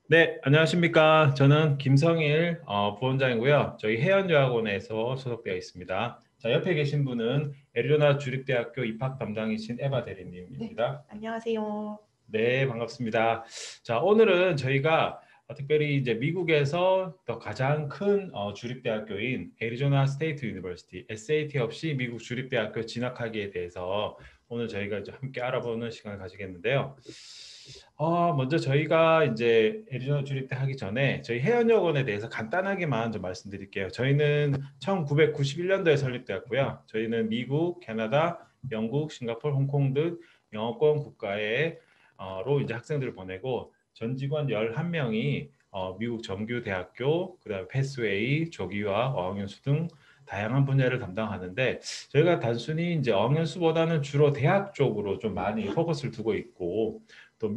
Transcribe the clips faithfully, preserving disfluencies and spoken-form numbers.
네, 안녕하십니까. 저는 김성일 어, 부원장이고요. 저희 해연여학원에서 소속되어 있습니다. 자, 옆에 계신 분은 애리조나 주립대학교 입학 담당이신 에바 네, 대리님입니다. 안녕하세요. 네, 반갑습니다. 자, 오늘은 저희가 어, 특별히 이제 미국에서 더 가장 큰 어, 주립대학교인 애리조나 스테이트 유니버시티, 에스에이티 없이 미국 주립대학교 진학하기에 대해서 오늘 저희가 이제 함께 알아보는 시간을 가지겠는데요. 어, 먼저 저희가 이제 애리조나 주립대 하기 전에 저희 해연여학원에 대해서 간단하게만 좀 말씀드릴게요. 저희는 천구백구십일 년도에 설립되었고요. 저희는 미국, 캐나다, 영국, 싱가포르, 홍콩 등 영어권 국가에 어로 이제 학생들을 보내고 전 직원 열한 명이 어, 미국 정규 대학교, 그다음에 패스웨이, 조기화, 어학연수 등 다양한 분야를 담당하는데 저희가 단순히 이제 어학연수보다는 주로 대학 쪽으로 좀 많이 포커스를 두고 있고 또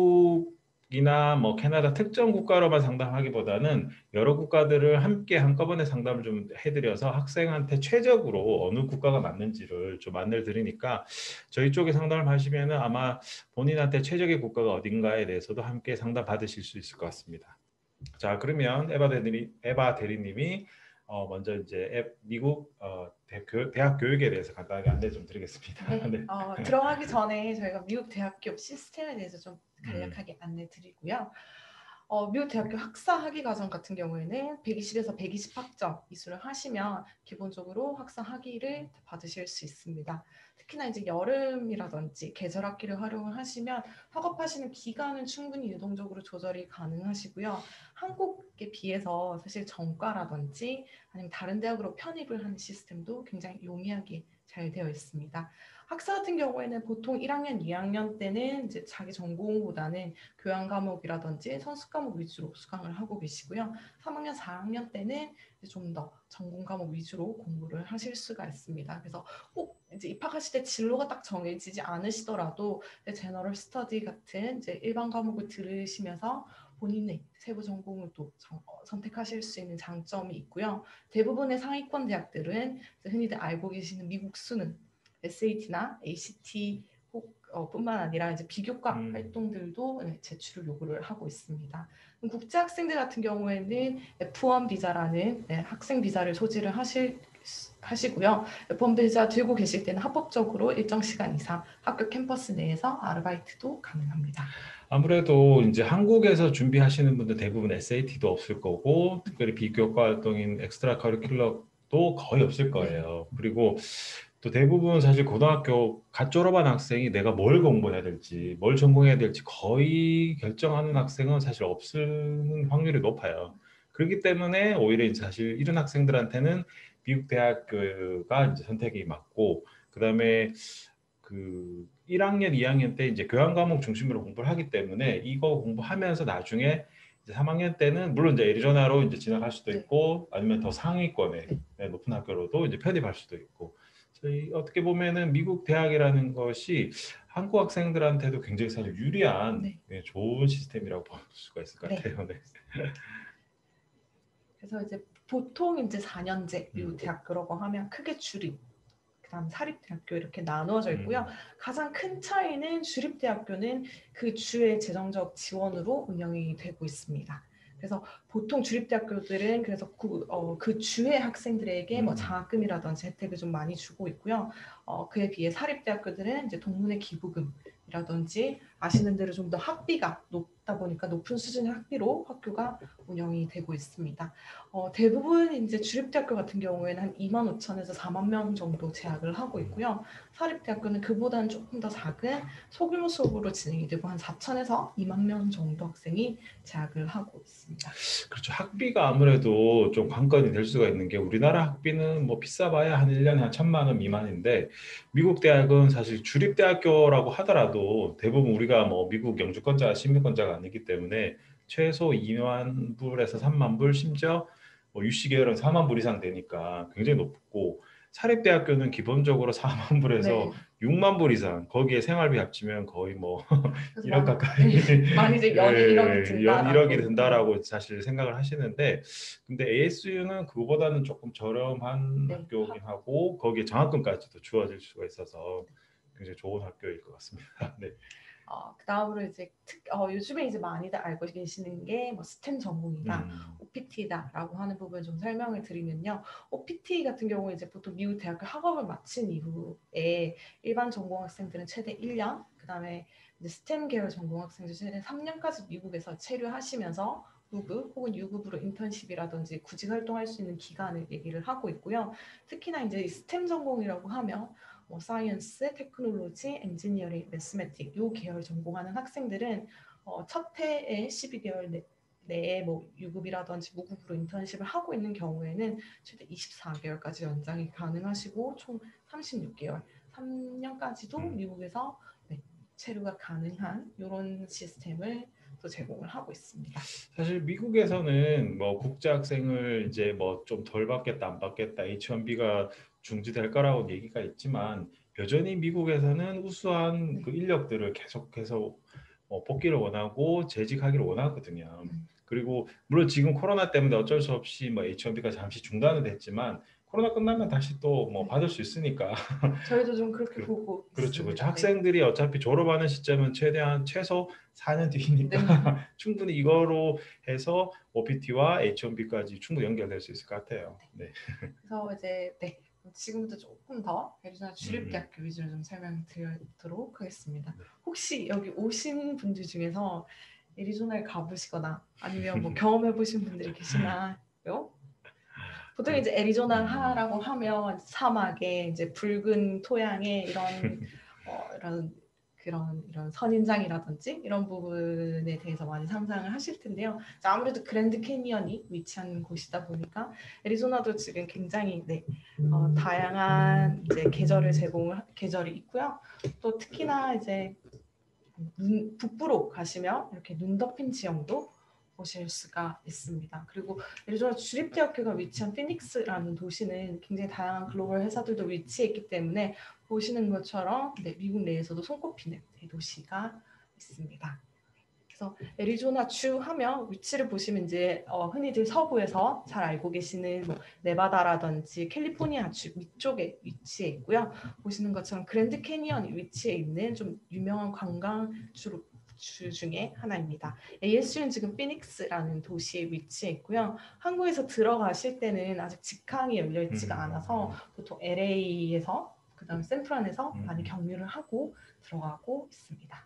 미국이나 뭐 캐나다 특정 국가로만 상담하기보다는 여러 국가들을 함께 한꺼번에 상담을 좀 해드려서 학생한테 최적으로 어느 국가가 맞는지를 좀 안내를 드리니까 저희 쪽에 상담을 하시면은 아마 본인한테 최적의 국가가 어딘가에 대해서도 함께 상담 받으실 수 있을 것 같습니다. 자, 그러면 에바 대리, 에바 대리님이 어, 먼저 이제 앱- 미국 어, 대, 교, 대학 교육에 대해서 간단하게 안내 좀 드리겠습니다. 네, 네. 어, 들어가기 전에 저희가 미국 대학교 시스템에 대해서 좀 음, 간략하게 안내 드리고요. 어, 미국 대학교 학사 학위 과정 같은 경우에는 백이십에서 백이십 학점 이수를 하시면 기본적으로 학사 학위를 받으실 수 있습니다. 특히나 이제 여름이라든지 계절 학기를 활용을 하시면 학업하시는 기간은 충분히 유동적으로 조절이 가능하시고요. 한국에 비해서 사실 전과라든지 아니면 다른 대학으로 편입을 하는 시스템도 굉장히 용이하게 잘 되어 있습니다. 학사 같은 경우에는 보통 일 학년, 이 학년 때는 이제 자기 전공보다는 교양 과목이라든지 선수 과목 위주로 수강을 하고 계시고요. 삼 학년, 사 학년 때는 좀 더 전공 과목 위주로 공부를 하실 수가 있습니다. 그래서 꼭 이제 입학하실 때 진로가 딱 정해지지 않으시더라도 제너럴 스터디 같은 이제 일반 과목을 들으시면서 본인의 세부 전공을 또 정, 어, 선택하실 수 있는 장점이 있고요. 대부분의 상위권 대학들은 흔히들 알고 계시는 미국 수능, 에스에이티나 에이씨티 어, 뿐만 아니라 이제 비교과 음. 활동들도 네, 제출을 요구를 하고 있습니다. 국제 학생들 같은 경우에는 에프 원 비자라는 네, 학생 비자를 소지를 하실 하시고요. 에프 원 비자 들고 계실 때는 합법적으로 일정 시간 이상 학교 캠퍼스 내에서 아르바이트도 가능합니다. 아무래도 이제 한국에서 준비하시는 분들 대부분 에스에이티도 없을 거고 특별히 비교과 활동인 엑스트라 커리큘럼도 거의 없을 네, 거예요. 그리고 또 대부분 사실 고등학교 갓 졸업한 학생이 내가 뭘 공부해야 될지, 뭘 전공해야 될지 거의 결정하는 학생은 사실 없을 확률이 높아요. 그렇기 때문에 오히려 이제 사실 이런 학생들한테는 미국 대학교가 이제 선택이 맞고, 그다음에 그 일 학년, 이 학년 때 이제 교양 과목 중심으로 공부를 하기 때문에 이거 공부하면서 나중에 이제 삼 학년 때는 물론 이제 애리조나로 이제 진학할 수도 네, 있고 아니면 더 상위권에 네, 네, 높은 학교로도 이제 편입할 수도 있고 저희 어떻게 보면은 미국 대학이라는 것이 한국 학생들한테도 굉장히 사실 유리한 네, 네, 좋은 시스템이라고 볼 수가 있을 것 네. 같아요. 네. 그래서 이제 보통 이제 사 년제 미국 음, 대학교라고 하면 크게 주립 그다음 사립대학교 이렇게 나누어져 있고요. 음, 가장 큰 차이는 주립대학교는 그 주의 재정적 지원으로 운영이 되고 있습니다. 그래서 보통 주립대학교들은 그래서 그, 어, 그 주의 학생들에게 뭐 음. 장학금이라든지 혜택을 좀 많이 주고 있고요. 어, 그에 비해 사립대학교들은 이제 동문회 기부금이라든지 아시는 대로 좀 더 학비가 높다 보니까 높은 수준의 학비로 학교가 운영이 되고 있습니다. 어, 대부분 이제 주립대학교 같은 경우에는 한 이만 오천에서 사만 명 정도 재학을 하고 있고요. 사립대학교는 그보다는 조금 더 작은 소규모 수업으로 진행이 되고 한 사천에서 이만 명 정도 학생이 재학을 하고 있습니다. 그렇죠. 학비가 아무래도 좀 관건이 될 수가 있는 게 우리나라 학비는 뭐 비싸봐야 한 일 년에 한 천만 원 미만인데 미국 대학은 사실 주립대학교라고 하더라도 대부분 우리가 뭐 미국 영주권자가 시민권자가 아니기 때문에 최소 이만 불에서 삼만 불 심지어 뭐 유씨 계열은 사만 불 이상 되니까 굉장히 높고 사립대학교는 기본적으로 사만 불에서 네. 육만 불 이상 거기에 생활비 합치면 거의 뭐 그래서 일억 많, 가까이 많이 이제 연이 일억이 예, 연 일억이 든다라고. 네. 든다라고 사실 생각을 하시는데 근데 에이에스유는 그거보다는 조금 저렴한 네. 학교긴 하고 거기에 장학금까지도 주어질 수가 있어서 굉장히 좋은 학교일 것 같습니다. 네. 어, 그 다음으로 이제 특, 어, 요즘에 이제 많이들 알고 계시는 게 뭐 스템 전공이다, 음. 오피티다라고 하는 부분을 좀 설명을 드리면요. 오피티 같은 경우에 이제 보통 미국 대학교 학업을 마친 이후에 일반 전공 학생들은 최대 일 년, 그 다음에 이제 스템 계열 전공 학생들 최대 삼 년까지 미국에서 체류하시면서 구급 혹은 유급으로 인턴십이라든지 구직 활동할 수 있는 기간을 얘기를 하고 있고요. 특히나 이제 스템 전공이라고 하면 뭐 사이언스, 테크놀로지, 엔지니어링, 매스매틱 요 계열 전공하는 학생들은 어, 첫 해에 십이 개월 내, 내에 뭐 유급이라든지 무급으로 인턴십을 하고 있는 경우에는 최대 이십사 개월까지 연장이 가능하시고 총 삼십육 개월, 삼 년까지도 음. 미국에서 네, 체류가 가능한 이런 시스템을 또 제공을 하고 있습니다. 사실 미국에서는 뭐 국제학생을 이제 뭐 좀 덜 받겠다 안 받겠다 에이치 원 비가 중지될 거라고 얘기가 있지만 여전히 미국에서는 우수한 네. 그 인력들을 계속해서 어, 뽑기를 원하고 재직하기를 원하거든요. 음. 그리고 물론 지금 코로나 때문에 어쩔 수 없이 뭐 에이치 원 비가 잠시 중단은 됐지만 코로나 끝나면 다시 또 뭐 네. 받을 수 있으니까 저희도 좀 그렇게 그, 보고 그렇죠. 그렇죠. 있습니다. 네. 학생들이 어차피 졸업하는 시점은 최대한 최소 사 년 뒤니까 네. 충분히 이거로 해서 오피티와 에이치 원 비까지 충분히 연결될 수 있을 것 같아요. 네. 그래서 이제 네 지금부터 조금 더 애리조나 음, 음. 주립대학교 위주로 좀 설명드리도록 하겠습니다. 네. 혹시 여기 오신 분들 중에서 애리조나에 가보시거나 아니면 뭐 경험해 보신 분들이 계시나요? 보통 그, 이제 음, 애리조나라고 하면 사막에 이제 붉은 토양에 이런 어, 이런 그런 이런 선인장이라든지 이런 부분에 대해서 많이 상상을 하실 텐데요. 아무래도 그랜드 캐니언이 위치한 곳이다 보니까 애리조나도 지금 굉장히 네, 어, 다양한 이제 계절을 제공을 계절이 있고요. 또 특히나 이제 눈, 북부로 가시면 이렇게 눈 덮인 지형도 보실 수가 있습니다. 그리고 애리조나 주립대학교가 위치한 피닉스라는 도시는 굉장히 다양한 글로벌 회사들도 위치해 있기 때문에 보시는 것처럼 네, 미국 내에서도 손꼽히는 네, 도시가 있습니다. 그래서 애리조나 주 하면 위치를 보시면 이제 어, 흔히들 서부에서 잘 알고 계시는 뭐 네바다라든지 캘리포니아 주 위쪽에 위치해 있고요. 보시는 것처럼 그랜드 캐니언 위치해 있는 좀 유명한 관광주 주 중에 하나입니다. 에이에스유는 지금 피닉스라는 도시에 위치해 있고요. 한국에서 들어가실 때는 아직 직항이 열려 있지가 않아서 음, 보통 엘에이에서 그다음 샌프란에서 음, 많이 음, 경유를 하고 들어가고 있습니다.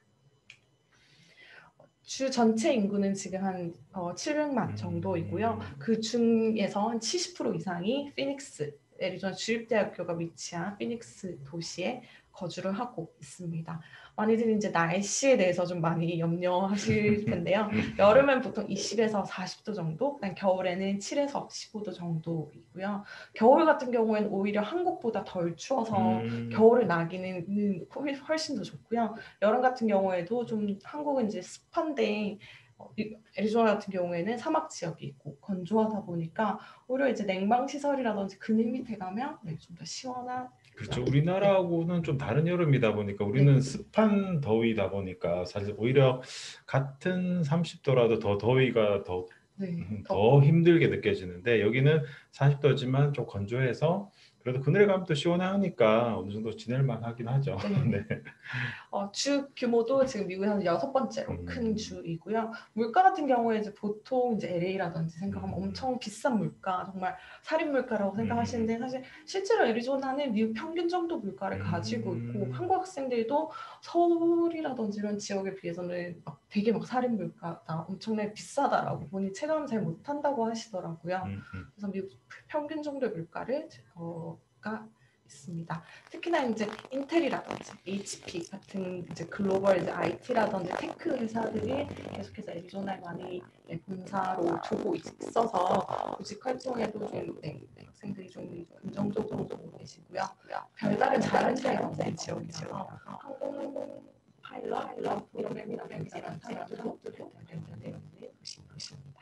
주 전체 인구는 지금 한 어, 칠백만 정도이고요. 음, 그 중에서 한 칠십 퍼센트 이상이 피닉스, 애리조나 주립대학교가 위치한 피닉스 도시에 거주를 하고 있습니다. 많이들 이제 날씨에 대해서 좀 많이 염려하실 텐데요. 여름엔 보통 이십에서 사십 도 정도, 겨울에는 칠에서 십오 도 정도이고요. 겨울 같은 경우에는 오히려 한국보다 덜 추워서 음, 겨울을 나기는 훨씬 더 좋고요. 여름 같은 경우에도 좀 한국은 이제 습한데 어, 애리조나 같은 경우에는 사막 지역이 있고 건조하다 보니까 오히려 이제 냉방 시설이라든지 그늘 밑에 가면 네, 좀 더 시원한 그렇죠. 그런 네, 우리나라하고는 좀 다른 여름이다 보니까 네, 우리는 습한 더위다 보니까 사실 오히려 같은 삼십 도라도 더 더위가 더, 네, 음, 더 더 힘들게 느껴지는데 여기는 사십 도지만 좀 건조해서 그래도 그늘에 가면 또 시원하니까 어느 정도 지낼만 하긴 하죠. 네. 네. 어, 주 규모도 지금 미국에서는 여섯 번째로 큰 음, 주이고요. 물가 같은 경우에 이제 보통 이제 엘에이라든지 생각하면 음, 엄청 비싼 물가, 정말 살인 물가라고 음, 생각하시는데 사실 실제로 애리조나는 미국 평균 정도 물가를 가지고 있고 음, 한국 학생들도 서울이라든지 이런 지역에 비해서는 막 되게 막 살인 물가다, 엄청나게 비싸다라고 본인 체감 잘 못한다고 하시더라고요. 음, 음, 그래서 미국 평균 정도의 물가를 어, 가 있습니다. 특히나 이제 인텔이라든지 에이치피 같은 이제 글로벌 이제 아이티라든지 테크 회사들이 계속해서 애리조나에 많이 네, 본사로 두고 있어서 구직 활동에도 좀 네, 학생들이 좀 긍정적으로 보고 계시고요. 별다른 자연재해 없는 지역이라서 항공 파일럿, 프로그램이라든지 이런 사람들도 되는 도시입니다.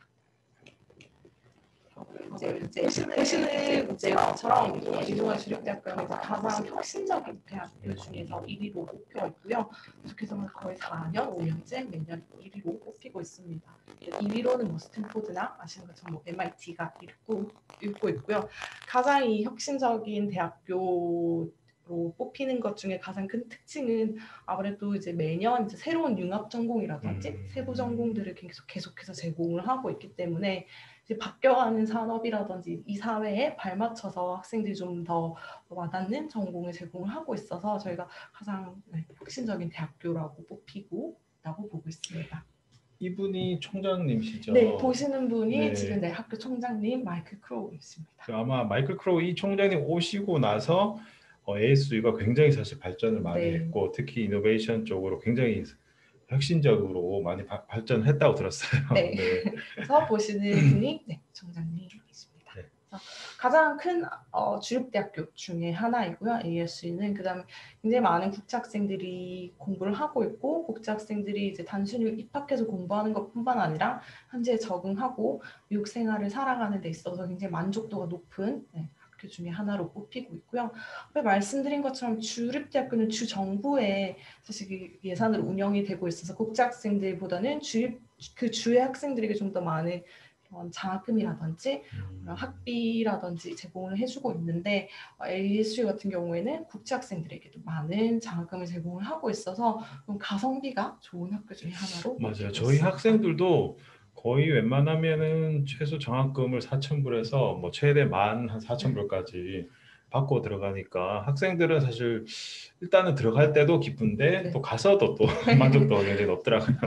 이제 이제 보시는 이제 것처럼 애리조나 주립대학교는 이제 가장 혁신적인 대학교 중에서 일 위로 꼽혀 있고요. 계속해서 거의 사 년, 오 년째 매년 일 위로 꼽히고 있습니다. 이 위로는 뭐 스탠포드나 아시는 것처럼 뭐 엠아이티가 읽고 읽고 있고요. 가장 이 혁신적인 대학교 로 뽑히는 것 중에 가장 큰 특징은 아무래도 이제 매년 이제 새로운 융합 전공이라든지 음. 세부 전공들을 계속 계속해서 제공을 하고 있기 때문에 이제 바뀌어가는 산업이라든지 이 사회에 발맞춰서 학생들이 좀 더 와닿는 전공을 제공을 하고 있어서 저희가 가장 네, 혁신적인 대학교라고 뽑히고 있다고 보고 있습니다. 이분이 총장님이시죠? 네, 보시는 분이 네. 지금 네, 학교 총장님 마이클 크로우이십니다. 아마 마이클 크로우 이 총장님 오시고 나서 어, 에이에스유가 굉장히 사실 발전을 많이 네. 했고 특히 이노베이션 쪽으로 굉장히 혁신적으로 많이 바, 발전했다고 들었어요. 네. 네. 그래서 보시는 분이 네, 총장님이십니다. 네. 그래서 가장 큰 어, 주립대학교 중에 하나이고요. 에이에스유는 그다음에 굉장히 많은 국제학생들이 공부를 하고 있고 국제학생들이 이제 단순히 입학해서 공부하는 것뿐만 아니라 현재 적응하고 미국 생활을 살아가는 데 있어서 굉장히 만족도가 높은 네, 학교 중에 하나로 꼽히고 있고요. 앞에 말씀드린 것처럼 주립대학교는 주 정부의 사실 예산으로 운영이 되고 있어서 국제학생들보다는 주립 그 주의 학생들에게 좀 더 많은 그런 장학금이라든지 음. 학비라든지 제공을 해주고 있는데 에이에스유 같은 경우에는 국제학생들에게도 많은 장학금을 제공을 하고 있어서 좀 가성비가 좋은 학교 중에 하나로 맞아요. 저희 있습니다. 학생들도 거의 웬만하면은 최소 장학금을 사천 불에서 뭐 최대 만 한 사천 불까지 받고 들어가니까 학생들은 사실 일단은 들어갈 때도 기쁜데 네. 또 가서도 또 만족도가 굉장히 높더라고요.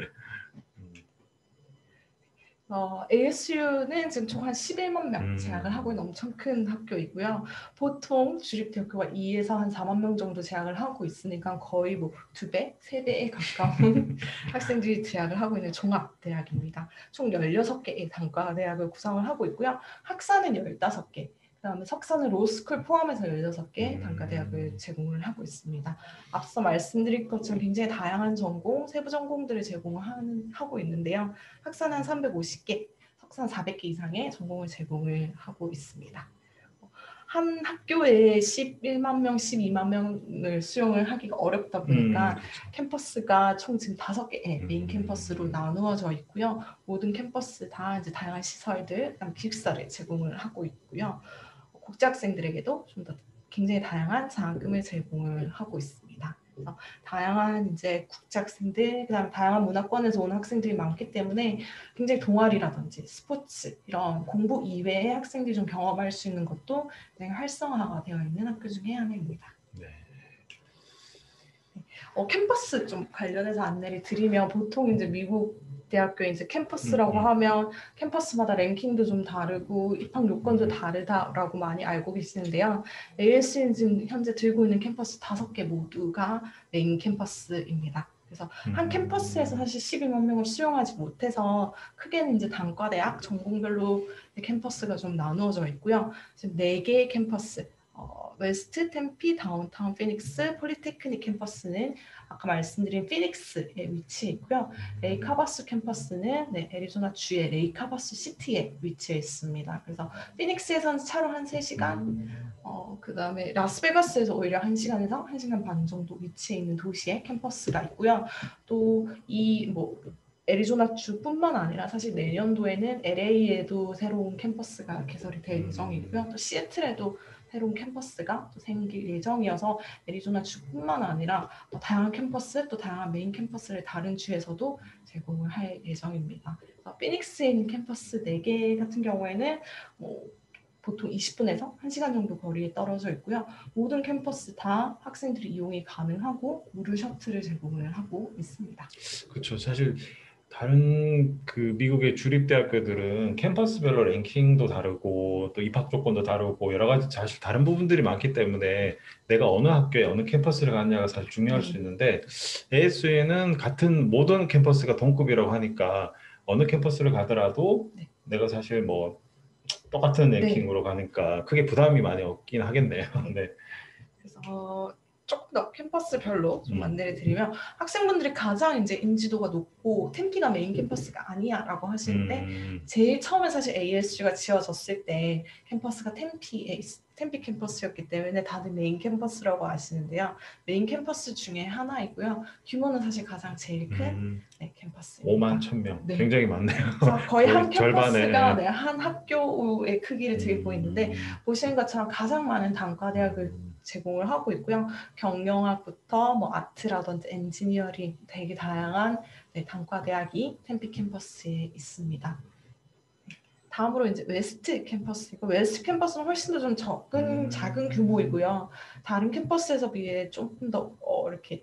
어, 에이에스유는 지금 총 한 십일만 명 음. 재학을 하고 있는 엄청 큰 학교이고요. 보통 주립대학교가 이에서 한 사만 명 정도 재학을 하고 있으니까 거의 뭐 두 배, 세 배에 가까운 학생들이 재학을 하고 있는 종합대학입니다. 총 열여섯 개의 단과대학을 구성을 하고 있고요. 학사는 열다섯 개, 그다음에 석사는 로스쿨 포함해서 열여섯 개 음. 단과대학을 제공을 하고 있습니다. 앞서 말씀드린 것처럼 굉장히 다양한 전공, 세부 전공들을 제공하는 하고 있는데요. 학사는 한 삼백오십 개, 석사는 사백 개 이상의 전공을 제공을 하고 있습니다. 한 학교에 십일만 명, 십이만 명을 수용을 하기가 어렵다 보니까 음, 그렇죠. 캠퍼스가 총 지금 다섯 개의 메인 음. 캠퍼스로 나누어져 있고요. 모든 캠퍼스 다 이제 다양한 시설들, 그다음 기숙사를 제공을 하고 있고요. 국제학생들에게도 좀 더 굉장히 다양한 장학금을 제공을 하고 있습니다. 그래서 다양한 이제 국제학생들, 그다음에 다양한 문화권에서 온 학생들이 많기 때문에 굉장히 동아리라든지 스포츠 이런 공부 이외의 학생들이 좀 경험할 수 있는 것도 굉장히 활성화가 되어 있는 학교 중에 하나입니다. 네. 어, 캠퍼스 좀 관련해서 안내를 드리면 보통 이제 미국 대학교에 이제 캠퍼스라고 음, 음. 하면 캠퍼스마다 랭킹도 좀 다르고 입학 요건도 음. 다르다라고 많이 알고 계시는데요. 에이에스유는 지금 현재 들고 있는 캠퍼스 다섯 개 모두가 메인 캠퍼스입니다. 그래서 한 음. 캠퍼스에서 사실 십이만 명을 수용하지 못해서 크게는 이제 단과대학 전공별로 캠퍼스가 좀 나누어져 있고요. 지금 네 개의 캠퍼스, 어, 웨스트, 템피, 다운타운, 피닉스, 폴리테크닉 캠퍼스는 아까 말씀드린 피닉스에 위치해 있고요. 레이카바스 캠퍼스는 네, 애리조나 주의 레이카바스 시티에 위치해 있습니다. 그래서 피닉스에서는 차로 한 세 시간, 어, 그 다음에 라스베가스에서 오히려 한 시간에서 한 시간 반 정도 위치해 있는 도시에 캠퍼스가 있고요. 또 이 뭐 애리조나 주뿐만 아니라 사실 내년도에는 엘에이에도 새로운 캠퍼스가 개설이 될 예정이고요. 또 시애틀에도 새로운 캠퍼스가 또 생길 예정이어서 애리조나 주뿐만 아니라 또 다양한 캠퍼스, 또 다양한 메인 캠퍼스를 다른 주에서도 제공을 할 예정입니다. 그래서 피닉스에 있는 캠퍼스 네 개 같은 경우에는 뭐 보통 이십 분에서 한 시간 정도 거리에 떨어져 있고요. 모든 캠퍼스 다 학생들이 이용이 가능하고 무료 셔틀을 제공을 하고 있습니다. 그렇죠. 사실 다른 그 미국의 주립대학교들은 캠퍼스별로 랭킹도 다르고 또 입학 조건도 다르고 여러 가지 사실 다른 부분들이 많기 때문에 내가 어느 학교에 어느 캠퍼스를 갔냐가 사실 중요할 수 있는데 에이에스유에는 같은 모든 캠퍼스가 동급이라고 하니까 어느 캠퍼스를 가더라도 네. 내가 사실 뭐 똑같은 랭킹으로 가니까 크게 부담이 많이 없긴 하겠네요. 네. 그래서 조금 더 캠퍼스별로 좀 음. 안내를 드리면 학생분들이 가장 이제 인지도가 높고 템피가 메인 캠퍼스가 아니야라고 하시는데 음. 제일 처음에 사실 에이에스유가 지어졌을 때 캠퍼스가 템피에 있, 템피 캠퍼스였기 때문에 다들 메인 캠퍼스라고 아시는데요. 메인 캠퍼스 중에 하나이고요. 규모는 사실 가장 제일 큰 음, 네, 캠퍼스입니다. 오만 천 명. 네. 굉장히 많네요. 그래서 거의 한 거의 절반에. 캠퍼스가 네, 한 학교의 크기를 들고 있는데 음, 보시는 것처럼 가장 많은 단과대학을 음, 제공을 하고 있고요. 경영학부터 뭐 아트라든지 엔지니어링 되게 다양한 네, 단과대학이 템피 캠퍼스에 있습니다. 다음으로 이제 웨스트 캠퍼스이고 웨스트 캠퍼스는 훨씬 더 좀 적은 음. 작은 규모이고요. 다른 캠퍼스에서 비해 조금 더 어, 이렇게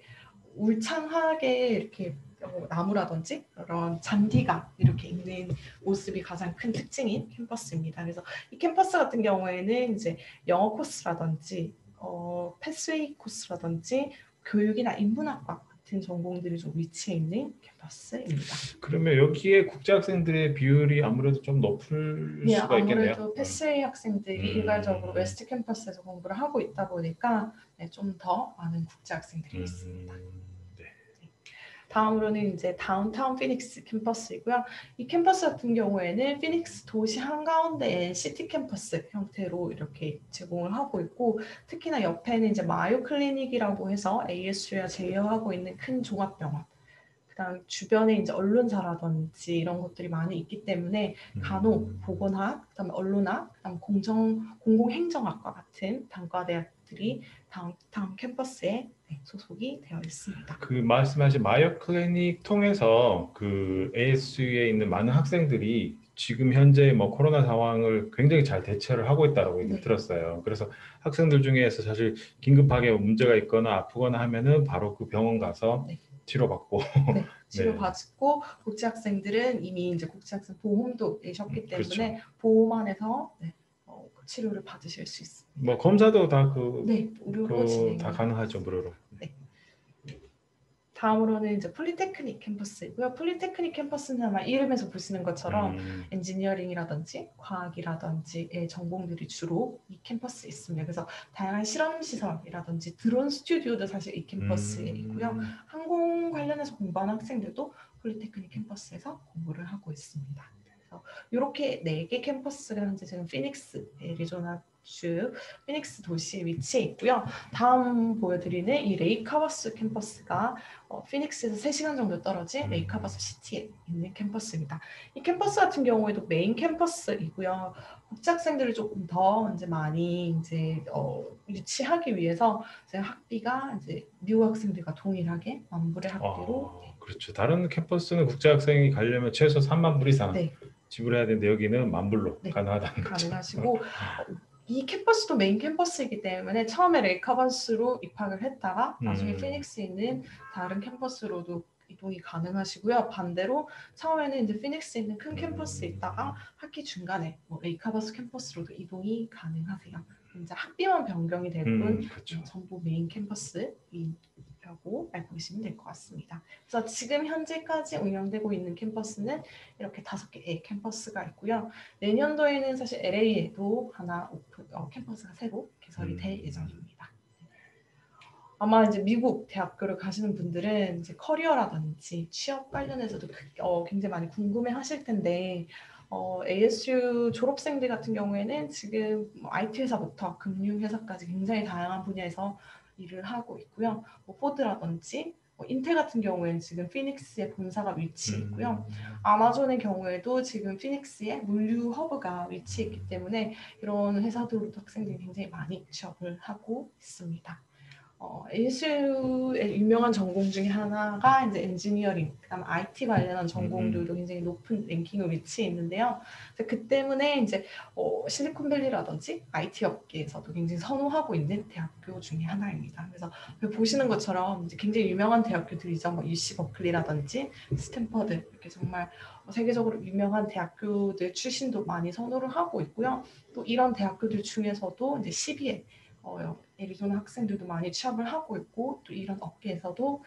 울창하게 이렇게 어, 나무라든지 그런 잔디가 이렇게 있는 모습이 가장 큰 특징인 캠퍼스입니다. 그래서 이 캠퍼스 같은 경우에는 이제 영어 코스라든지 어, 패스웨이 코스라든지 교육이나 인문학과 같은 전공들이 좀 위치해 있는 캠퍼스입니다. 그러면 여기에 국제 학생들의 비율이 아무래도 좀 높을 네, 수가 있겠네요. 아무래도 패스웨이 학생들이 음. 일괄적으로 웨스트 캠퍼스에서 공부를 하고 있다 보니까 네, 좀 더 많은 국제 학생들이 음, 있습니다. 네. 다음으로는 이제 다운타운 피닉스 캠퍼스이고요. 이 캠퍼스 같은 경우에는 피닉스 도시 한가운데에 시티 캠퍼스 형태로 이렇게 제공을 하고 있고 특히나 옆에는 이제 마요 클리닉이라고 해서 에이에스유가 제휴하고 있는 큰 종합병원 그다음 주변에 이제 언론사라든지 이런 것들이 많이 있기 때문에 간호, 음. 보건학, 그다음에 언론학, 그다음 공정 공공행정학과 같은 단과대학들이 다음, 다음 캠퍼스에 네, 소속이 되어 있습니다. 그 말씀하신 마요 클리닉 통해서 그 에이에스유에 있는 많은 학생들이 지금 현재 뭐 코로나 상황을 굉장히 잘 대처를 하고 있다고 얘기 네. 들었어요. 그래서 학생들 중에서 사실 긴급하게 문제가 있거나 아프거나 하면은 바로 그 병원 가서 네. 치료받고 네, 치료받고 국제 학생들은 이미 이제 국제 학생 보험도 내셨기 때문에 그렇죠. 보험안에서 네, 어, 치료를 받으실 수 있습니다. 뭐 검사도 다 그 네, 무료로 그 진행이 다 가능하죠, 무료로. 네. 다음으로는 이제 폴리테크닉 캠퍼스이고요. 폴리테크닉 캠퍼스는 아마 이름에서 보시는 것처럼 음, 엔지니어링이라든지 과학이라든지의 전공들이 주로 이 캠퍼스에 있습니다. 그래서 다양한 실험 시설이라든지 드론 스튜디오도 사실 이 캠퍼스에 있고요. 음, 항공 관련해서 공부하는 학생들도 폴리테크닉 캠퍼스에서 공부를 하고 있습니다. 그래서 이렇게 네 개 캠퍼스가 현재 지금 피닉스 애리조나 주 피닉스 도시에 위치해 있고요. 다음 보여드리는 이 레이카버스 캠퍼스가 어, 피닉스에서 세 시간 정도 떨어진 레이카버스 시티에 있는 캠퍼스입니다. 이 캠퍼스 같은 경우에도 메인 캠퍼스이고요. 국제 학생들을 조금 더 이제 많이 이제 어, 유치하기 위해서 이제 학비가 이제 미국 학생들과 동일하게 만불의 학비로 아, 그렇죠. 다른 캠퍼스는 국제 학생이 가려면 최소 삼만 불 이상 네. 지불해야 되는데 여기는 만 불로 네. 가능하다는 거죠. 가능하시고 어, 이 캠퍼스도 메인 캠퍼스이기 때문에 처음에 레이카버스로 입학을 했다가 나중에 음. 피닉스에 있는 다른 캠퍼스로도 이동이 가능하시고요. 반대로 처음에는 이제 피닉스에 있는 큰 캠퍼스에 있다가 학기 중간에 뭐 레이카버스 캠퍼스로도 이동이 가능하세요. 이제 학비만 변경이 될 뿐 음, 그렇죠. 전부 메인 캠퍼스라고 알고 계시면 될 것 같습니다. 그래서 지금 현재까지 운영되고 있는 캠퍼스는 이렇게 다섯 개의 캠퍼스가 있고요. 내년도에는 사실 엘에이에도 하나 오픈 어, 캠퍼스가 새로 개설이 될 음. 예정입니다. 아마 이제 미국 대학교를 가시는 분들은 이제 커리어라든지 취업 관련해서도 어, 굉장히 많이 궁금해하실 텐데 어, 에이에스유 졸업생들 같은 경우에는 지금 뭐 아이티 회사부터 금융 회사까지 굉장히 다양한 분야에서 일을 하고 있고요. 뭐 포드라든지 뭐 인텔 같은 경우에는 지금 피닉스에 본사가 위치해 있고요. 음. 아마존의 경우에도 지금 피닉스에 물류 허브가 위치해 있기 때문에 이런 회사들로도 학생들이 굉장히 많이 취업을 하고 있습니다. 어, 에이에스유의 유명한 전공 중에 하나가 이제 엔지니어링, 그다음 아이티 관련한 전공들도 굉장히 높은 랭킹을 위치해 있는데요. 그 때문에 이제 어, 실리콘밸리라든지 아이티 업계에서도 굉장히 선호하고 있는 대학교 중에 하나입니다. 그래서 보시는 것처럼 이제 굉장히 유명한 대학교들이죠. 뭐 유씨 버클리라든지 스탠퍼드 이렇게 정말 세계적으로 유명한 대학교들 출신도 많이 선호를 하고 있고요. 또 이런 대학교들 중에서도 이제 씨비에 어, 애리조나 학생들도 많이 취업을 하고 있고 또 이런 업계에서도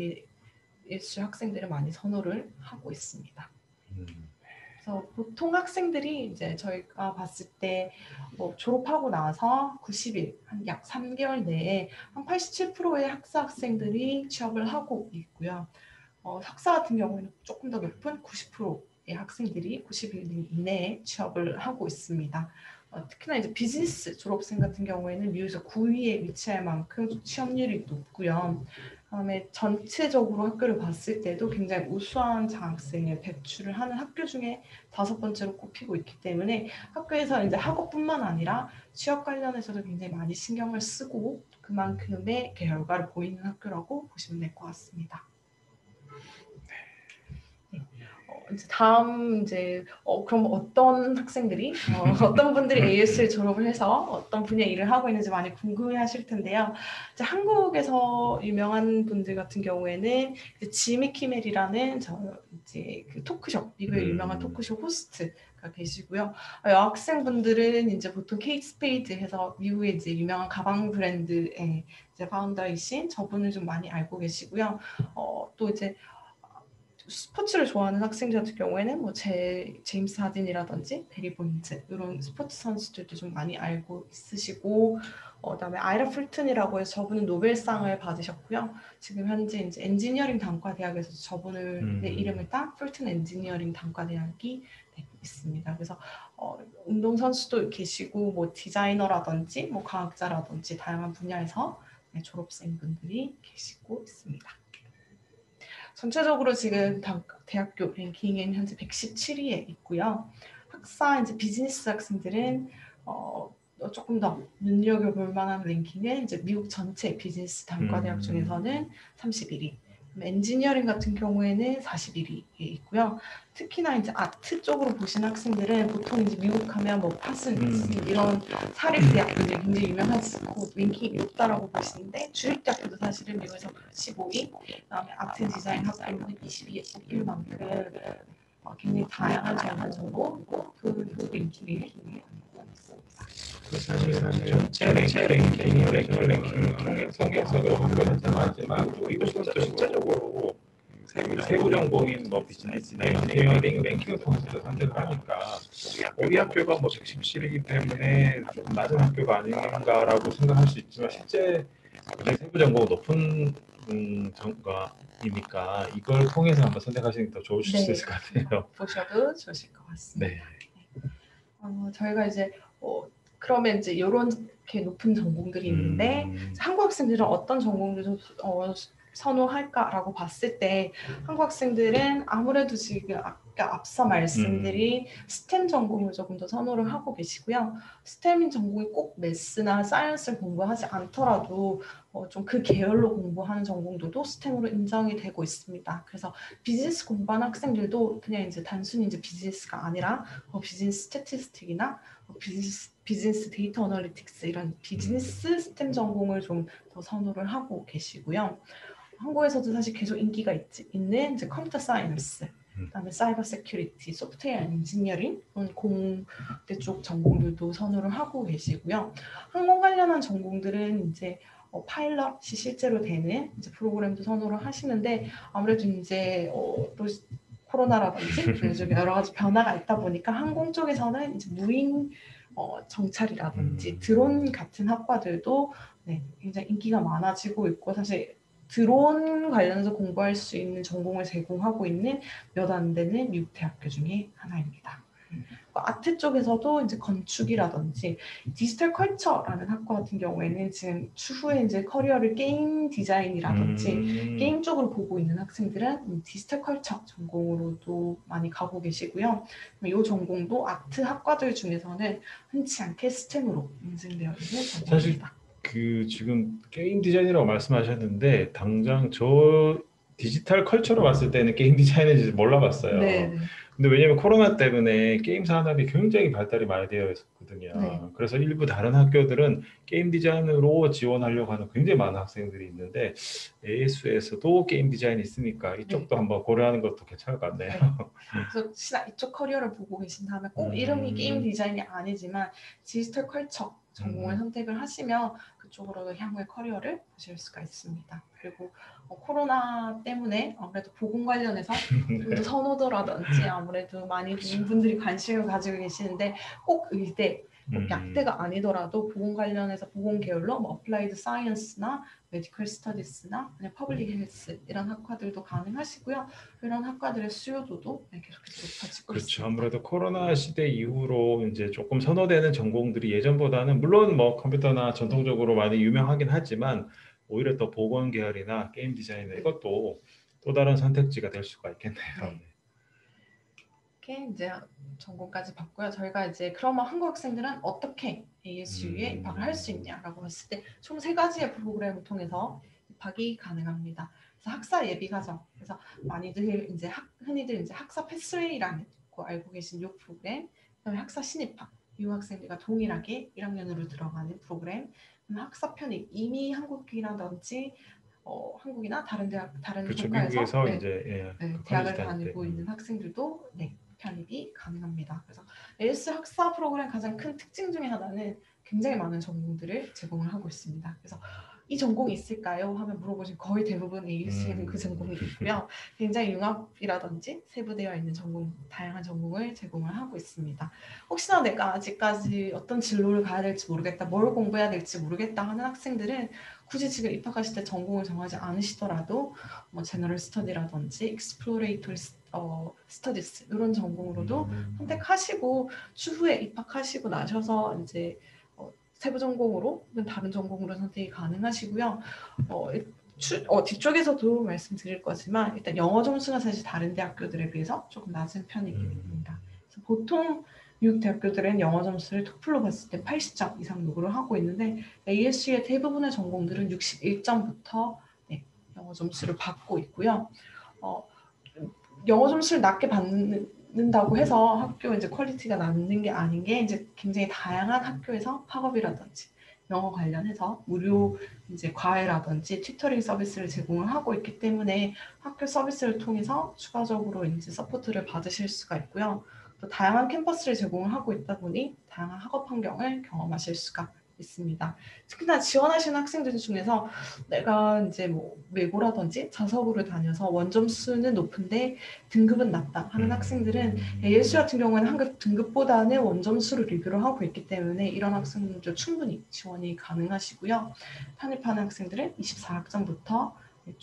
예술 학생들을 많이 선호를 하고 있습니다. 음. 그래서 보통 학생들이 이제 저희가 봤을 때 뭐 졸업하고 나서 구십 일, 한 약 삼 개월 내에 한 팔십칠 퍼센트의 학사 학생들이 취업을 하고 있고요. 어, 석사 같은 경우에는 조금 더 높은 구십 퍼센트의 학생들이 구십 일 이내에 취업을 하고 있습니다. 어, 특히나 이제 비즈니스 졸업생 같은 경우에는 미국에서 구 위에 위치할 만큼 취업률이 높고요. 그다음에 전체적으로 학교를 봤을 때도 굉장히 우수한 장학생을 배출을 하는 학교 중에 다섯 번째로 꼽히고 있기 때문에 학교에서 이제 학업뿐만 아니라 취업 관련해서도 굉장히 많이 신경을 쓰고 그만큼의 결과를 보이는 학교라고 보시면 될 것 같습니다. 어, 이제 다음 이제 어, 그럼 어떤 학생들이 어, 어떤 분들이 에이에스를 졸업을 해서 어떤 분야의 일을 하고 있는지 많이 궁금해하실 텐데요. 이제 한국에서 유명한 분들 같은 경우에는 이제 지미 키멜이라는 저 이제 그 토크쇼 미국의 유명한 토크쇼 호스트가 계시고요. 어, 여학생분들은 이제 보통 케이트 스페이드해서 미국의 이제 유명한 가방 브랜드의 이제 파운더이신 저분을 좀 많이 알고 계시고요. 어, 또 이제 스포츠를 좋아하는 학생들 같은 경우에는 뭐 제, 제임스 하딘이라든지 베리 본즈 이런 스포츠 선수들도 좀 많이 알고 있으시고 어, 그다음에 아이라 풀튼이라고 해서 저분은 노벨상을 받으셨고요. 지금 현재 이제 엔지니어링 단과대학에서 저분을 음. 내 이름을 딴 풀튼 엔지니어링 단과대학이 네, 있습니다. 그래서 어, 운동 선수도 계시고 뭐 디자이너라든지 뭐 과학자라든지 다양한 분야에서 네, 졸업생분들이 계시고 있습니다. 전체적으로 지금 대학교 랭킹은 현재 백십칠 위에 있고요. 학사 이제 비즈니스 학생들은 어, 조금 더 눈여겨볼 만한 랭킹은 이제 미국 전체 비즈니스 단과대학 중에서는 삼십일 위. 엔지니어링 같은 경우에는 사십일 위에 있고요. 특히나 이제 아트 쪽으로 보신 학생들은 보통 이제 미국 가면 뭐 파슨스 음. 이런 사립대학교들이 굉장히 유명하고 랭킹이 높다라고 보시는데 주립대학교도 사실은 미국에서 십오 위, 그다음에 아트 디자인 학교는 이십 위에 꼽힐 만큼 어, 굉장히 다양한 정보고 그 랭킹이 사실 사실 전체 랭킹 랭킹 랭킹 통해서도 한번하지만 또 이것도 실제적으로 세부 전공인 뭐 비즈니스나 엔지니어링 랭킹을 통해서 선택을 하니까 우리 학교가 뭐 백십칠 위이기 때문에 좀 낮은 학교가 아닌가라고 생각할 수 있지만 실제 세부 전공 높은 음, 전과이니까 이걸 통해서 한번 선택하시는 게 더 좋으실 네, 수 있을 것 같아요. 보셔도 좋으실 것 같습니다. 네. 어, 저희가 이제 어, 그러면 이제 이렇게 높은 전공들이 있는데 음. 한국 학생들은 어떤 전공들을 어, 선호할까라고 봤을 때 한국 학생들은 아무래도 지금 아까 앞서 말씀드린 음. 스템 전공을 조금 더 선호를 하고 계시고요. 스템인 전공이 꼭 매스나 사이언스를 공부하지 않더라도 어, 좀 그 계열로 공부하는 전공들도 스템으로 인정이 되고 있습니다. 그래서 비즈니스 공부하는 학생들도 그냥 이제 단순히 이제 비즈니스가 아니라 어, 비즈니스 스태티스틱이나 어, 비즈니스, 비즈니스 데이터 어널리틱스 이런 비즈니스 스템 전공을 좀 더 선호를 하고 계시고요. 한국에서도 사실 계속 인기가 있, 있는 이제 컴퓨터 사이언스, 그다음에 사이버 세큐리티, 소프트웨어 엔지니어링 공대 쪽 전공들도 선호를 하고 계시고요. 항공 관련한 전공들은 이제 어, 파일럿이 실제로 되는 이제 프로그램도 선호를 하시는데 아무래도 이제 어, 또 코로나라든지 요즘 여러 가지 변화가 있다 보니까 항공 쪽에서는 이제 무인 어, 정찰이라든지 드론 같은 학과들도 네, 굉장히 인기가 많아지고 있고 사실 드론 관련해서 공부할 수 있는 전공을 제공하고 있는 몇 안 되는 미국 대학교 중에 하나입니다. 아트 쪽에서도 이제 건축이라든지 디지털 컬처라는 학과 같은 경우에는 지금 추후에 이제 커리어를 게임 디자인이라든지 음. 게임 쪽으로 보고 있는 학생들은 디지털 컬처 전공으로도 많이 가고 계시고요. 이 전공도 아트 학과들 중에서는 흔치 않게 스템으로 인증되어 있는 전공입니다. 그 지금 게임 디자인이라고 말씀하셨는데 당장 저 디지털 컬처로 봤을 때는 게임 디자인인지 몰라봤어요. 네. 근데 왜냐면 코로나 때문에 게임 산업이 굉장히 발달이 많이 되어 있었거든요. 네. 그래서 일부 다른 학교들은 게임 디자인으로 지원하려고 하는 굉장히 많은 학생들이 있는데 에이에스에서도 게임 디자인이 있으니까 이쪽도 네. 한번 고려하는 것도 괜찮을 것 같네요. 네. 그래서 이쪽 커리어를 보고 계신 다음에 꼭 음. 이름이 게임 디자인이 아니지만 디지털 컬처 전공을 음. 선택을 하시면 그쪽으로 향후의 커리어를 보실 수가 있습니다. 그리고 어, 코로나 때문에 아무래도 보건 관련해서 좀 더 선호도라든지 아무래도 많이 분들이 관심을 가지고 계시는데 꼭 의대, 꼭 약대가 아니더라도 보건 관련해서 보건 계열로 뭐 어플라이드 사이언스나 메디컬 스터디스나 그냥 퍼블릭 헬스 이런 학과들도 가능하시고요. 이런 학과들의 수요도도 네, 계속해서 높아지고 그렇죠. 있습니다. 아무래도 코로나 시대 이후로 이제 조금 선호되는 전공들이 예전보다는 물론 뭐 컴퓨터나 전통적으로 많이 유명하긴 하지만 오히려 더 보건 계열이나 게임 디자인 네. 이것도 또 다른 선택지가 될 수가 있겠네요. 네. 이렇게 이제 전공까지 봤고요. 저희가 이제 그러면 한국 학생들은 어떻게 에이에스유에 음. 입학을 할 수 있냐라고 했을 때 총 세 가지의 프로그램을 통해서 입학이 가능합니다. 그래서 학사 예비 과정, 그래서 많이들 이제 학, 흔히들 이제 학사 패스웨이라는 거 알고 계신 이 프로그램, 그다음에 학사 신입학, 유학생들과 동일하게 일 학년으로 들어가는 프로그램, 학사 편입, 이미 한국이라든지 어, 한국이나 다른 대학, 다른 그렇죠. 국가에서 미국에서 네, 이제 예, 네, 그 대학을 커리지 다닐 때. 다니고 음. 있는 학생들도 네, 편입이 가능합니다. 그래서 에이에스 학사 프로그램 가장 큰 특징 중에 하나는 굉장히 많은 전공들을 제공을 하고 있습니다. 그래서 이 전공이 있을까요? 하면 물어보시면 거의 대부분 에이에스에는 음. 그 전공이 있고요. 굉장히 융합이라든지 세부되어 있는 전공, 다양한 전공을 제공을 하고 있습니다. 혹시나 내가 아직까지 어떤 진로를 가야 될지 모르겠다, 뭘 공부해야 될지 모르겠다 하는 학생들은 굳이 지금 입학하실 때 전공을 정하지 않으시더라도 뭐 제너럴 스터디라든지 익스플로레이토리 어, 스터디스 이런 전공으로도 음. 선택하시고 추후에 입학하시고 나셔서 이제 어, 세부 전공으로 혹은 다른 전공으로 선택이 가능하시고요. 어, 추, 어, 뒤쪽에서도 말씀드릴 거지만 일단 영어 점수가 사실 다른 대학교들에 비해서 조금 낮은 편입니다. 그래서 보통 미국 대학교들은 영어 점수를 토플로 봤을 때 팔십 점 이상 요구를 하고 있는데 에이에스유의 대부분의 전공들은 육십일 점부터 네, 영어 점수를 받고 있고요. 어, 영어 점수를 낮게 받는다고 해서 학교 이제 퀄리티가 낮는 게 아닌 게 이제 굉장히 다양한 학교에서 학업이라든지 영어 관련해서 무료 이제 과외라든지 튜터링 서비스를 제공을 하고 있기 때문에 학교 서비스를 통해서 추가적으로 이제 서포트를 받으실 수가 있고요. 또 다양한 캠퍼스를 제공을 하고 있다 보니 다양한 학업 환경을 경험하실 수가 있습니다. 특히나 지원하시는 학생들 중에서 내가 이제 뭐 외고라든지 자서고를 다녀서 원점수는 높은데 등급은 낮다 하는 학생들은 에이에스 같은 경우에는 한급 등급보다는 원점수를 리뷰를 하고 있기 때문에 이런 학생들 충분히 지원이 가능하시고요. 편입하는 학생들은 이십사 학점부터